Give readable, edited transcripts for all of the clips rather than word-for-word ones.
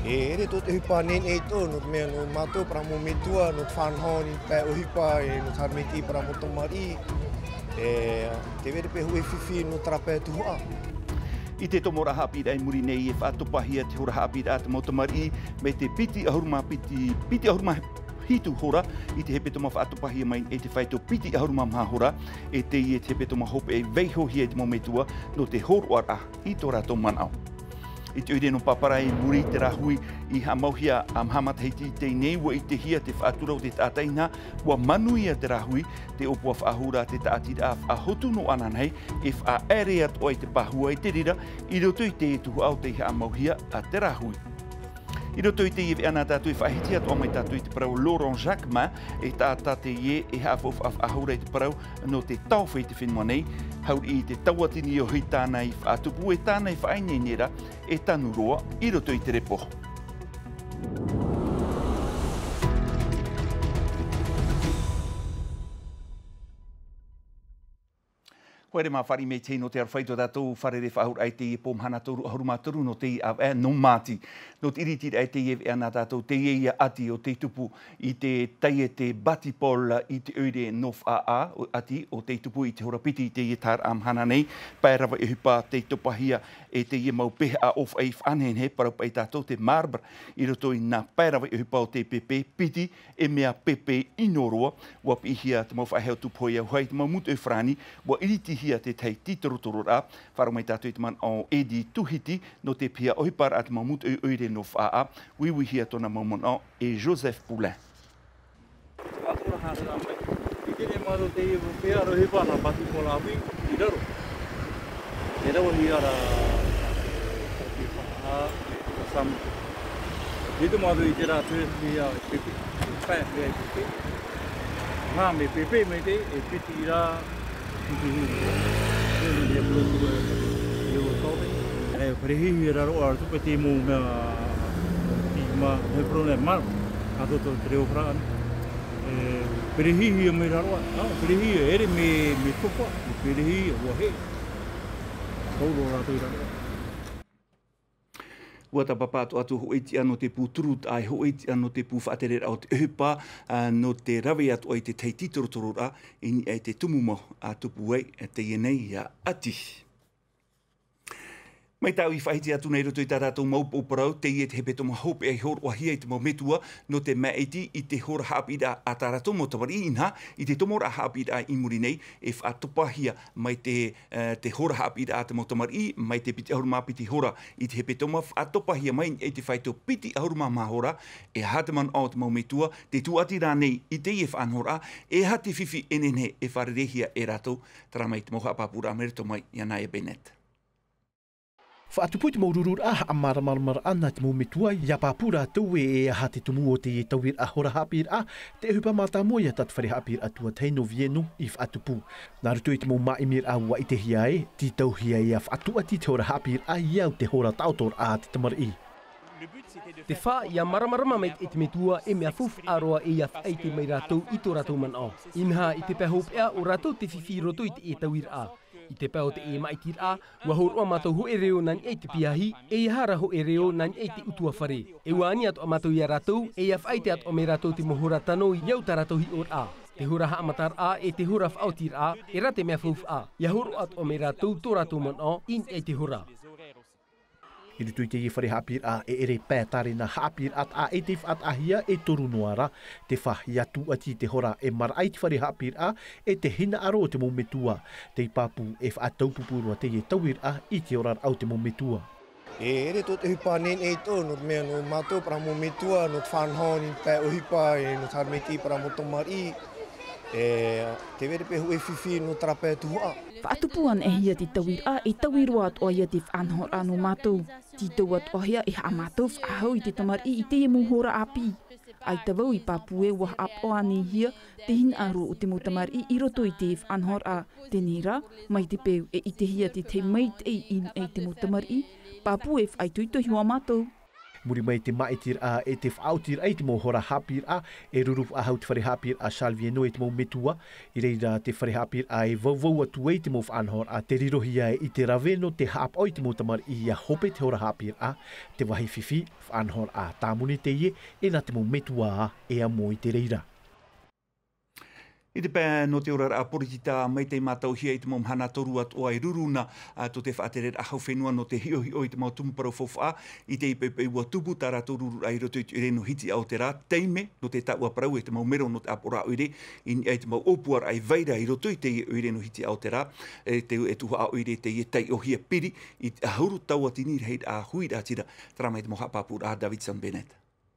Ere tot hipa nen eto not me no mato para mo metua not fan hon pe o hipa e no tarmeti para mo tomari te vere pe hui fifi no trape tua. I te tomo rahapira i muri nei e whaatopahia te horahapira te motomari me te piti ahuruma hitu hora i te hepe toma whaatopahia mai e te whaito piti ahuruma mahora e te i te hepe toma hope e veihohi e te mometua no te horoara i tō rato manao. I te uire no papara i muri te rahui i hamauhia am hamatheiti te neiwa i te hia te whaatura o te tātaina wa manuia te rahui te opua whaahura te taatira a whahotu no ananei e whaere atu ai te pahua i te rira i roto i te etuhu au te hamauhia a te rahui. I roto i te iwi ana tātou i whahiti atu o mai tātou i te parau Laurent Jacquemin e tātā te ie e hawhawh ahura i te parau no te tauwhi te whenua nei hauri i te tauatini o hui tānei whaatupu e tānei whaine nera e tanu roa i roto i te repo. Koere mā whari me tēno te arwhaito tātou wharere whahur ai te pōm hana toru ahuruma toru no te no māti. No te iritiri ai te e ana tātou te ia ati o te tupu i te taie te batipol i te uire nof ati o te tupu i te horapiti i te ie tār am hana nei. Pai rawa e hupa te topahia e te ie mau pehe a of ai whanhen he parau pai tātou te marbar i roto i nā pai rawa e hupa o te pepe piti e mea pepe inoroa wa pihia te mau whaheo tupoia huai te mau mutu e whrani wa iriti hia te tei titorotoro rā, whara mai tātou i te man o Edi Tuhiti, no te pia ohipara at mamutu e oire no whaa, wiwi hia tona maumon o e Joseph Poulin. Atura hāre rā mai, i tene maro te iwa pia rohipa na pati ko la hui, i raro. E rawa hi ara i whaa, i samu. I te maro i te rā tue hi a pepe, i whae hea i pepe. Ngā me pepe me te, e piti i rā, Parehihi raro ar tupe te mo mea i ma heprone mar a toto te reo praan. Parehihi me raro ar, parehihi ere me topa, parehihi ua he. Kauro rato i raro. Ua ta papatu atu hoiti ano te pūturut ai hoiti ano te pūwhaaterera o te uhupa no te rawe atu ai te teititorotoro i ai te tumumo a tupu ei te ienei a ati. Mai tau i whahiti atu nei roto i tā rātou maupo parau, te ie te hepe toma hope ai hor wahia i te maumetua no te maeti i te hora hapira a tā rātou mo tawari inha i te tomora hapira i muri nei e whaatopahia mai te hora hapira a te motamari mai te piti ahuruma piti hora i te hepe toma whaatopahia mai e te whaito piti ahuruma mahora e hataman o te maumetua te tuati rā nei i te ie whanhora e hati whiwhi enene e wharerehia e rātou tara mai te moha apapura merito mai i Anaya Bennett. Whaatupui te maururur a maramarmar ana te maumetua ia pāpura tau e aha te tumu o te tauir a hora hapir a te hupa mata moia tat whare hapir atua teino vienu i whaatupu. Nā rutu i te mau maimir a ua i te hiae, ti tau hia ia whaatua ti te hora hapir a iau te hora tautor a te tamari. Te wha ia maramarama mai e te metua e mea fuf aroa e ia whaite mai rātou i tō rātou man o. Inha i te pehop ea o rātou te whiwhi roto i te e tauir a. I te pēo te e maitir a, ua horoa mātou ho e reo nani e te piahi, e ihara ho e reo nani e te utua whare. E wāni atu a mātou ia rātou, e ia whaite atu o me rātou te mohora tano i iau tā rātou hi or a. Te hora haamatar a e te hora whaotir a, e rate mea fuf a. Ia horo atu o me rātou tō rātou man o, in e te hora. I rutu i te whare hapir a e ere pētare na hapir at a e te whaat ahia e toru noara, te whahi atu ati te hora e marai te whare hapir a e te hina aro te maumetua, te papu e whaatau pupurua te e tauir a i te orar au te maumetua. E ere tot hipa nen eto no mea no mato para maumetua no whanhon i pē o hipa e no tarmeti para motomari te vere pe hui whiwhi no trape tuhua. Whaatupuan e hia te tauir a e tauirua at oia te whanhor ano mātou. Ti tau at ohia e ha mātou whahau i te tamari i te e muhora api. Ai tawau i papue wah ap o ane hia te hin aro o te mutamari i roto i te whanhor a te nera mai te peu e i te hia te mait e in e te mutamari. Papue whaituitohi wa mātou. Muri mai te maitir a e te whautir ai te mo hora hapir a e rurup a hau te whare hapir a Salvie no e te mo metua i reira te whare hapir a e vauvau atu e te mo whanhor a te rirohia e i te raveno te hap oi te mo tamar i a hope te hora hapir a te wahi whiwhi whanhor a tāmuni te ie e na te mo metua a e a mo i te reira. I te pēr no te ora a poritita mai te mātau hia i te mom hana toru at o ai ruruna to te whaateret ahau whenua no te hiohi o i te mau tumuparo whowha i te ipepe ua tupu tā rātou ruru ai roto i te reno hiti au te rā teime no te taua parau e te mau mero no te apora oire i te mau opuar ai veira i roto i te reno hiti au te rā e tuha au oire te i tei o hia piri i ahuru taua tinir heid a hui rātira tramai te mo hapapur a Davidson Bennett.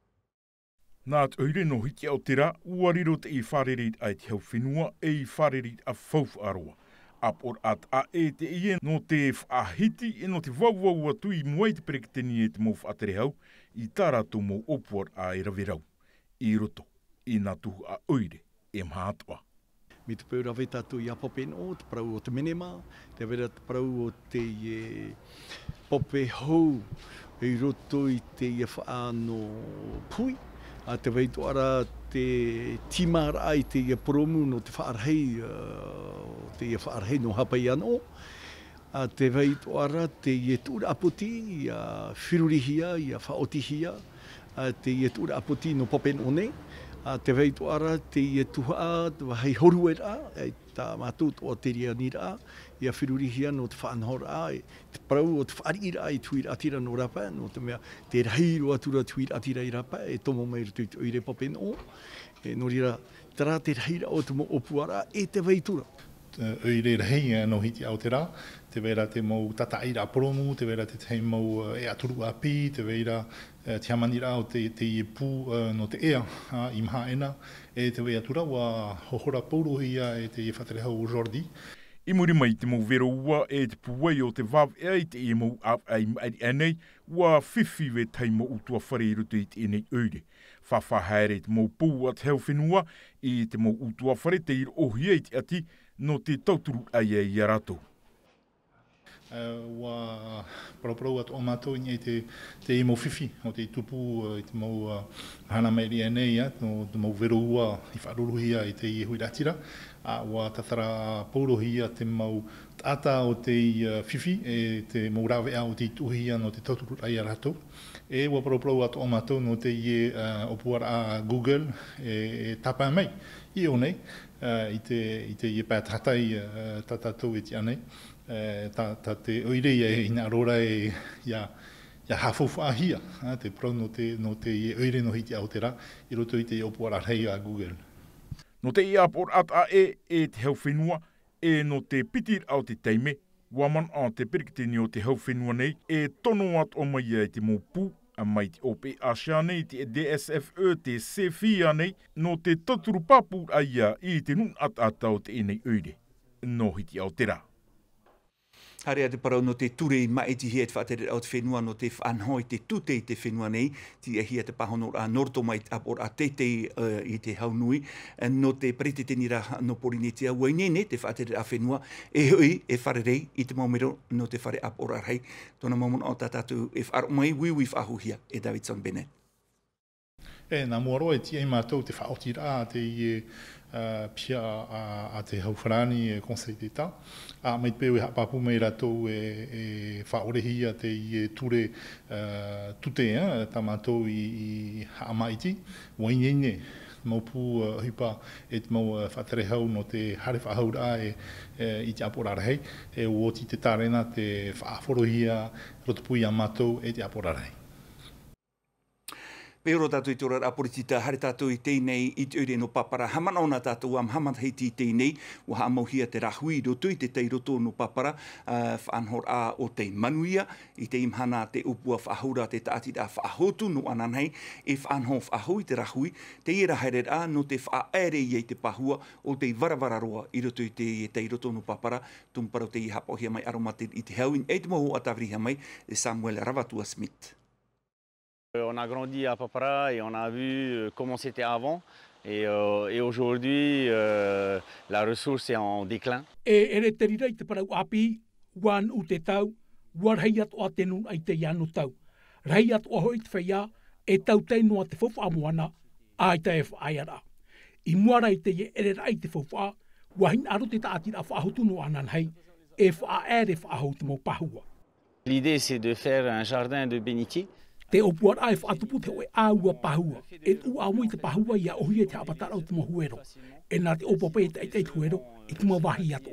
Nā te oire no hiki au te rā, uariro te i wharerit ai te hau whenua e i wharerit a whauw aroa. Apor at a e te ie no te whaahiti e no te wauwau atu i muai te pereketeni e te mau whaatere hau i tā rātou mau opuar a e rawerau. I roto, i nā tuhu a oire e mhātua. Mi te pau rawe tātou i a popeno, te parau o te menema, te wera te parau o te pope hou i roto i te whaano pui. A te weitu ara te timara ai te ia promu no te whaarhei no hapai anō. A te weitu ara te ia tura apoti i a whirurihia, i a whaotihia. A te ia tura apoti no popenone. A te weitu ara te ia tuha hei horuera, e tā mātūt o te ria nira, i a whirurihia no te whaanhora, te parau o te whaarira i tuira atira no rapa, no te mea te rahiro atura tuira atira i rapa, e tomo mai rutu i te oire popeno, e no rira tara te rahira o te mo opuara e te weitura. Oire rahi no hiti au te rā, te vera te mau tata ira aporomu, te vera te tei mau e aturu api, te vera te hamanira o te ie pū no te ea i maha ena, e te wea tura wa hohora paurohia e te ie whaterehau Jordi. I muri mai te mau vero ua e te puwei o te vav e ai te ie mau ap ai maari anei, wa whiwhi we tei mo utua whare i rutu i te enei oire. Whawhahere te mau pū at heo whenua i te mau utua whare te ir ohia i te ati no te tauturu ai ai i arato. Wa parau atu o mātou i te i mau whiwhi o te tupu i te mau hana mairi anei, no te mau vero ua i wharuruhia i te i hui ratira. Wa tatara paurohia te mau tata o te whiwhi e te mau rawe au te tuhia no te tauturu ai arato. E wa parau atu o mātou no te i opuara a Google e tapa mai i o nei. I te i pēt hatai tātou e ti anei. Ta te oire i nga arora e ia hawhawha ahia. Te prau no te oire no hiti au te rā, i roto i te opuara rei a Google. No te ia por at a e te hau whenua, e no te pitir au te teime, waman a te perikiteni o te hau whenua nei, e tono at o mai e te mō pū, a mai te ope asia nei, te DSFE, te CFIA nei, no te taturu papu aia i te nun at atau te enei oire. No hiti au te rā. Harea te parau no te ture i maiti hea te whaatere au te whenua no te whanhoi te tute i te whenua nei, ti e hea te pahono a norto mai apor a tetei i te haunui, no te preteteni ra no porinetia wainene te whaatere a whenua, e hoi e wharerei i te maumero no te whare apor a rei, tona maumon o tātātou e wharo mai wiwi whahuhia e Davidson Bennett. E nā muaro e tia i mātou te whaotira te i pia a te hauwharani e Conseil d'État. Mai te peo e hapapu mai ratou e whaorehia te i ture tute tā mātou i haamaiti. Wainene, mau pū hipa e te mau whaterehau no te hare whahaura i te aporarahei. E uoti te tarena te whaaforohia rotopui a mātou e te aporarahei. Pero tātou i tōra aporitita, hare tātou i teinei i te ure no papara. Hamana ona tātou am hamana heiti i teinei, wa haamauhia te rahui roto i te teiroto no papara, whaanhor a o te manuia, i te imhana te upua whaahura te taati a whaahotu no ananhei, e whaanhor whaahoi te rahui, te ira haere a no te whaaere i te pahua o te varavararoa i roto i te teiroto no papara, tumparau te i hapohia mai aromate i te hauin, e te moho atawriha mai, Samuel Ravatua Smith. On a grandi à Papara et on a vu comment c'était avant. Et aujourd'hui, la ressource est en déclin. E te rira i te parau api, wan u te tau, warhei atu a tenun ai te ianu tau. Rai atu o hoi te whaia, e tau tei noa te whawha moana, ai te e whaaiara. I muara i te e ere rai te whawha, wahin aro te taatira whaahotu no anan hei, e whaare whaahoutu mo pahua. L'idée, c'est de faire un jardin de bénitier. Te opuar ai whaatupu te oe aua pahua. E tu amui te pahua ia ohia te apatara o te mohuero. E nā te opope e te huero, i te mawahi ato.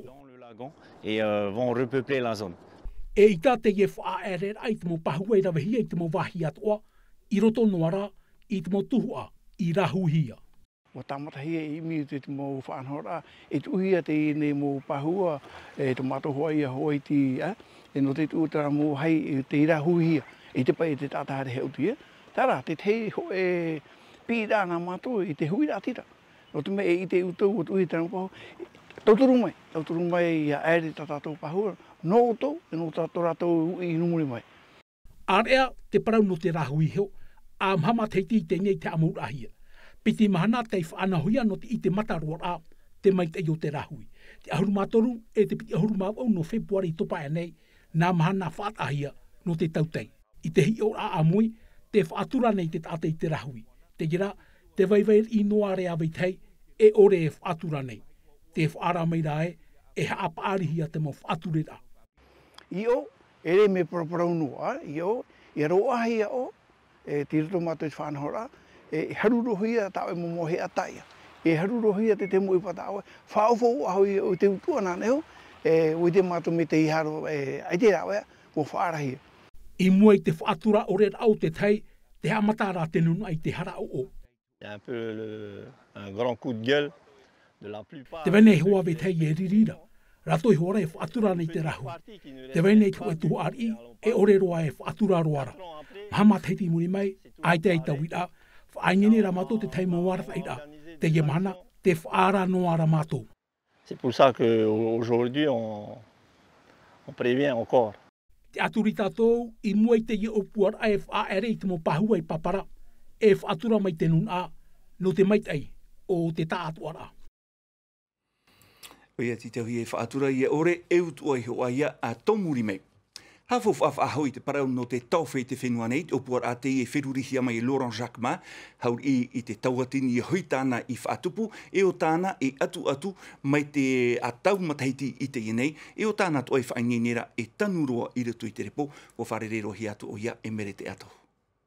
Et vont repeupler la zone. E i tā te e whaare ai te mo pahua i rawahia i te mawahi atoa, i roto noara, i te mo tuhua, i rahuhia. O tamata hia i mi te mo whanhora, e tu uhia te ne mo pahua, e te matohua ia hoi ti, e no te tūtara mo hei te rahuhia. I te pai te tātahare he utia. Tara, te te ho e pīrā ngā mātou i te hui rātira. No te mea i te utou o te ui tāna pahu. Tauturu mai i a ere tā tātou pahua. No utou, e no tātou rātou i numuri mai. Area te parau no te rahui heo, a mhama teiti i te nei te amurahia. Piti mahana te whaanahuia no te i te mataroa te mai te i o te rahui. Te ahuru mātoru e te piti ahuru māwau no Februari topa e nei, nā mahana whaatahia no te tautei. I te hi o a amui, te whaatura nei te tātei te rahui. Te gira, te vaivair i noa rea veitei, e ore e whaatura nei. Te whaara mai rae, e haapaarihia te mo whaaturera. I o, ere me paraparau noa, i o, i roa hia o, e tirito mātou i whanahora, e harurohia tau e momohe ataia. E harurohia te te mui pataua, whaofo ahoi o te utua nāneo, e ui te mātou me te iharo, ai te rawe, o whaarahia. I mua i te whaatura o rea au te tei, te hamatara te nunu ai te hara o. Un peu un grand coup de gueule de la plupart. Te vene hoa ve tei e ririra. Rato i hora e whaatura nei te rahu. Te vene i tue tuhu ari, e ore roa e whaatura roara. Hama teiti muri mai, ai te eita wira, whaingene ra mato te tei mawara whaira. Te ye mana, te whaara noara mato. C'est pour ça qu'aujourd'hui, on prévient encore. Te aturi tātou, i mua i te i opuar a e whaere i te mo pahua i papara, e whaatura mai te nuna, no te maitei o te tātuara. Oia ti tau hi e whaatura i e ore, e utua i hoa ia a tomuri mei. Hafo whaafahoi te parau no te tauwhei te whenua nei, opuar a te e wherurihia mai Laurent Jacquemin, haur i te tauatini i hoi tāna i whaatupu, e o tāna e atu mai te atau mataiti i te ienei, e o tāna toi whaingenera e tanuroa i retu i te repo, o wharerero hi atu o ia e mere te ato.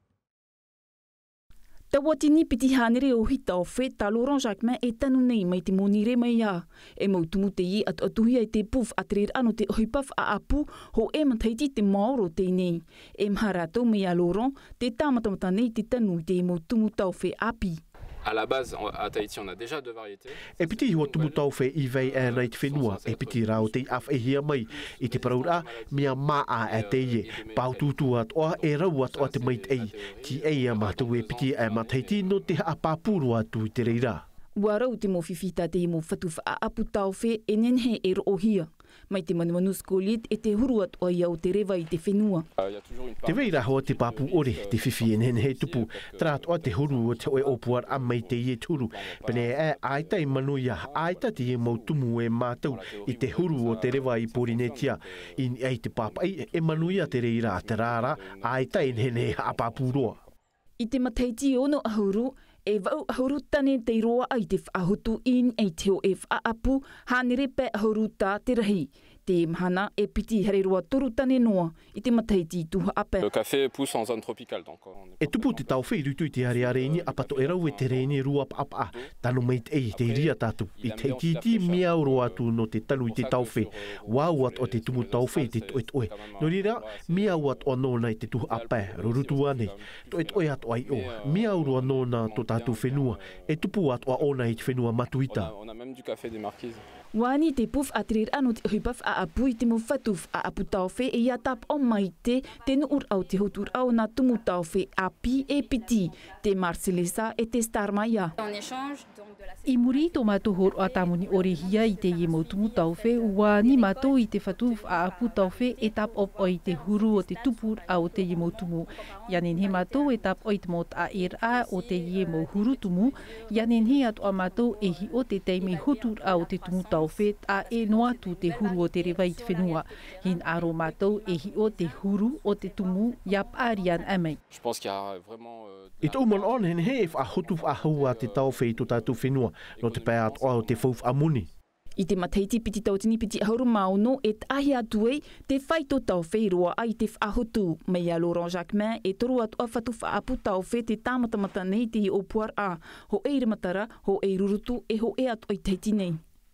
Tawatini piti hanere o hita o whe ta Laurent Jacquemin e tanu nei mai te monire mai ia. E mautumu te i atuatuhia i te puf atrer ano te ohipaf a apu ho e mataiti te maoro te nei. E mharatou mai a Laurent te tamatamata nei te tanu te mautumu tau whe api. À la base, à Tahiti, on a déjà deux variétés. E piti hua tumu tau whe i vei e nei te whenua, e piti rao te af e hia mai, i te paraura, mia maa e te ie, pau tūtu at oa e rau at oa te mait ei, ti ei a mātou e piti e mataiti no te apapuru atu i te reira. Ua rau te mo whiwhita te i mo whatuwha a apu tau whe e nenhe e ro ohia. Mai te manumanu skolit e te huru at o ia o te rewa i te whenua. Te veira hoa te papu ore, te whiwhi en he tupu, trat o te huru o te oe opuar a mai te ie turu. Pene e aitai manuia, aitati e mautumu e mātou i te huru o te rewa i Porinetia. In ei te papai e manuia te reira a te rāra, aitai en he a papu roa. I te mataiti ono ahuru, e vau ahuru tane te roa ai te whaahutu in ei teo e whaapu, hanere pe ahuru tā te rahi. Te mhana e piti here roa toru tane noa i te mataiti tuha ape. Le café pousse en zone tropicale. Donc e tupu te tau whai rutu i te areareini apato e rau e te reini rua apa tanu meit ei te ria tatu. I te kiti miau roa atu no te tanu i te tau whai. Wau at o te tumu tau whai te toet oe. No rira, miau at o nona i te tuha ape, rorutu ane. Toet oe at o ai o. Miau roa nona to tatu whenua. E tupu at o ona i te whenua matuita. On a même du café des marquises. Wani te puf atrir anu te huipaf a apu i te mo whatuf a apu tauwhe e ia tap o mai te nu au te hotur au na tumu tauwhe api e piti te Marcelesa e te Starmaia. I muri tō mātou horo a tāmuni orehia i te ie mautumu tauwhe, wani mātou i te whatuf a apu tauwhe e tap op o i te huru o te tupur a o te ie mautumu. Ianen he mātou e tap o i te mot a era o te ie mau huru tumu, ianen he atu a mātou e hi o te teimi hutur a o te tumu tauwhe. tauwhi a e noa tu te huru o te rewa i te whenua. Hin aro mātou e hi o te huru o te tumu iap arian amei. Je pense qu'il y a vraiment... I tō mon on hen he wha hotu wha haua te tauwhi i tō tātou whenua no te pēat o te whauf amuni. I te mataiti piti tautini piti hauru mauno e tahi atu ei te whai tō tauwhi roa ai te whahotu. Mei a Laurent Jacquemin e toru atu awhatu whaapu tauwhi te tāmatamata nei te i o puar a. Ho eire matara, ho e rurutu e ho e atu ai teiti nei.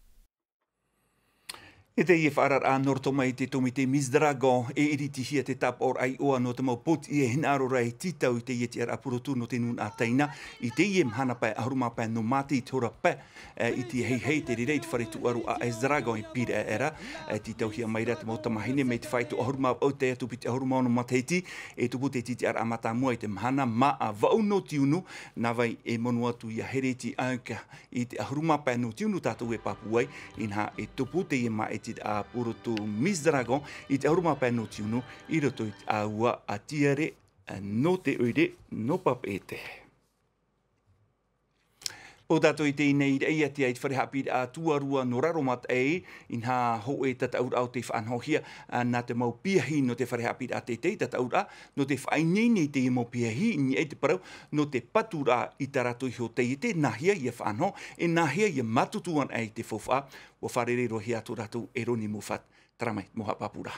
E te ie whaarar a norto mai te tomi te Misdragon e iritihia te tap or ai oa no te mau pot i e hinaro rai titau i te ie te ar apurotu no te nun a teina. I te ie mhana pai ahuruma pai no mati i tora pai i te hei te rirei te whare tu aru a Misdragon i pire era. Titau hia maira te mau tamahine me te whai tu ahuruma au te atu piti ahuruma ono mateiti e tupu te titi ar amata mua i te mhana ma a vau no tiunu na vai e monu atu i a hereti anka i te ahuruma pai no tiunu tātou e papuai inha e tupu te ie ma e a purutu Misdragon i te auruma pai no tiunu i roto i te aua a tiare no te oire no papete. O dato i te inei rei ati ai te wharehapir a tuarua no raromat ei in ha ho e tataur au te whanhohia na te mau piahi no te wharehapir a te tataur a no te whainei te i mau piahi ni e te parau no te patura i tarato i ho te nahia i a whanho e nahia i a matutuan ei te fofa o wharere rohi atu ratu e roni mufat taramai moha papura.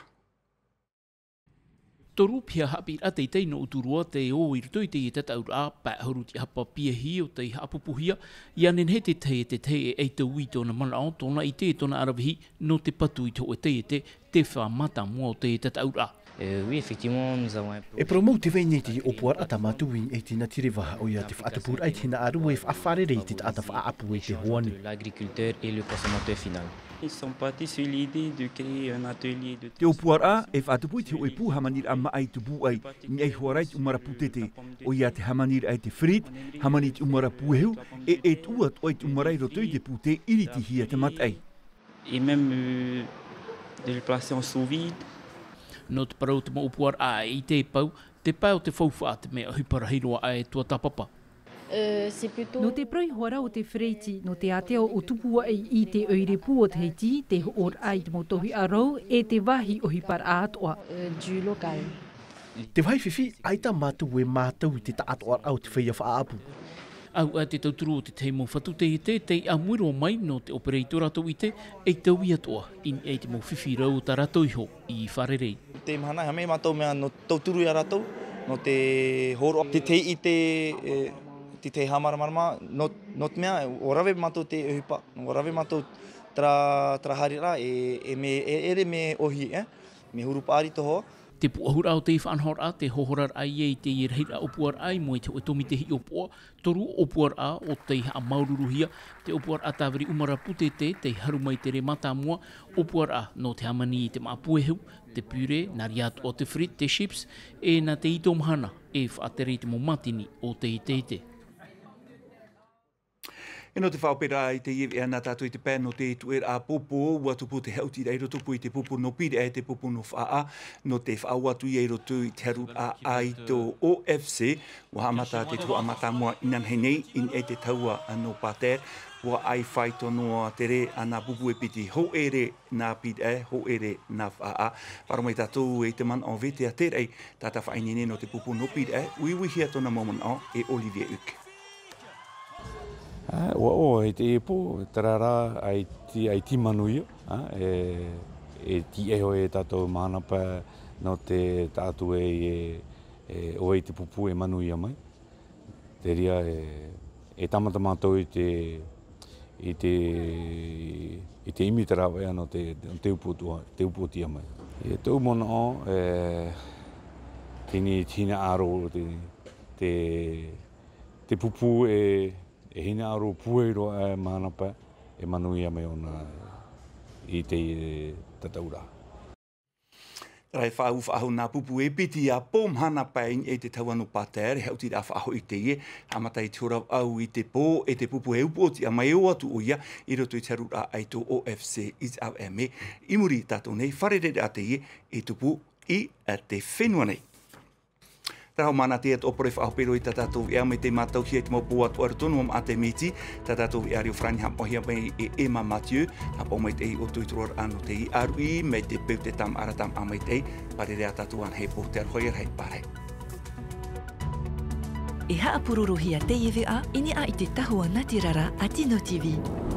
Toru pia hapir a teitei no uturua te o i ruto i te i tataur a pa hauru ti hapa pia hi o te hapupuhia i anen he te te e te ui tōna mana o tōna i te tōna arawihi no te patu i tō e te whamata mua o te i tataur a. Oui, effectivement, nous avons... E promo te vei ti o puar ata matui e tina tiriwa o ia te whaatapur ai tina aru e whawharere te ata whaapu e te hoani. L'agriculteur et le consommateur final. Ils sont partis sur l'idée de créer un atelier de... Te o puar a e whaatapui te o e pū hamanir a maai tu bu ai ni ai huarait umara putete o ia te hamanir ai te frit, hamanit umara puheu e tuat o ai umarai rotoi te pute iriti hia te matai. Et même de le placer en sous-vide. No te parau te mau puar a i te pau te whauwha te mea huparahiroa a e tua tapapa. No te proi hoara o te freiti, no te ateo o tupua i te oire pu o te heiti, te hoor ai te motohi arau e te wahi o hipar a atoa. Du local. Te vai whiwhi, aita mātou e mātou i te taatoa au te whaia whaapu. Au a te tauturu o te teimo whatu te amuiro mai no te operator ato i te e tau i atoa in e te mo whiwhi rau ta rato iho i wharerei. Te mahana hame mātou mea no tauturu i a rato, no te horo, te i te hamaramarama, no te mea o rawe mātou te uhipa, o rawe mātou tra harira e me ohi, me hurupa ari toho. Te puahura o te whanhor a, te hohorar ai e te irhira o puar ai, mo i te oitomi te hi o pua, toru o puar a o te ha maururuhia, te o puar a tāwari umara putete, te harumai te re matamua, o puar a no te hamani i te maapueheu, te pure, nari atu o te frit, te chips, e na te ito mahana, e whaatere te mo matini o te ite. E no te whaopera i te iewe ana tātou i te pēn no te tuer a popo, ua tupu te hauti rei roto i te popo no pire e te popo no whaa, no te whaawatu i roto i te haru a ai tō OFC, ua hamata te tua amata mua inan henei in e te taua no pater, ua ai whai tonoa te re ana pupu e piti ho ere nā pire, ho ere nā whaa. Paramai tātou e te man o vete a te rei, tāta whainene no te popo no pire, uiwihia tōna moment o e Olivier Uke. O e te epo, tarara ai ti manuia, e ti eho e tātou mahanapa no te tātou o e te pupu e manuia mai. Te ria e tamata mātou i te imi tarawa no te upotia mai. E tau mona o, tina aro te pupu e hina aro puero e mahanapa e manuia mai ona i te tataura. Rai whaahu nā pupu e piti a pōm hana pai e te tauano pater, he auti rā whaahu i te ie, hamatai te horau au i te pō, e te pupu e upoti a mai o atu o ia, i roto i te haru rā ai tō OFC is au e me, i muri tātou nei, wharere a te ie, e tupu i te whenua nei. Raho mana te at opore whaopero I tātou ea me te mātau hia te maupu atu aratonu am ate miti, tātou ea rio frani hap ohia mai e Emma Mathieu, hap o mai te I o tuituror anu te I arui, me te peu te tam aratam a mai te, pare rea tātou an hei po te arhoia rei pare. E haa pururuhia te iwi a, ini a I te tahua Ngāti Rara a Tino TV.